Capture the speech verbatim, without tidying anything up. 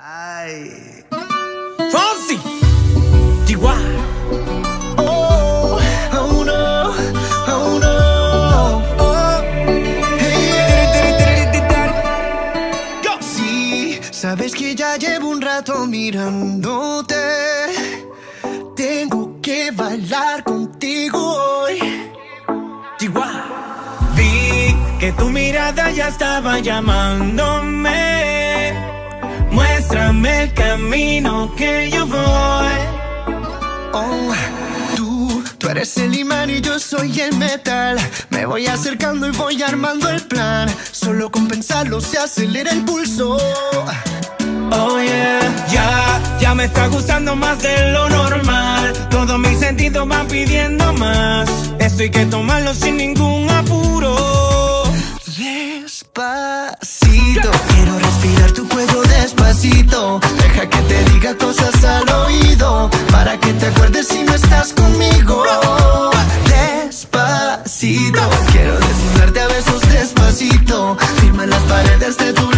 Ay. Fonsi, Chihuahua. Oh, oh no, oh no. Oh. Hey. Go. Sí, sabes que ya llevo un rato mirándote. Tengo que bailar contigo hoy. Chihuahua. Vi que tu mirada ya estaba llamándome. Muéstrame el camino que yo voy. Oh, tú, tú eres el imán y yo soy el metal. Me voy acercando y voy armando el plan. Solo con pensarlo se acelera el pulso. Oh yeah, ya, ya me está gustando más de lo normal. Todos mis sentidos van pidiendo más. Esto hay que tomarlo sin ningún apuro. Despacito, quiero respirar tu cuello despacito. Deja que te diga cosas al oído, para que te acuerdes si no estás conmigo. Despacito, quiero desnudarte a besos despacito. Firma las paredes de tu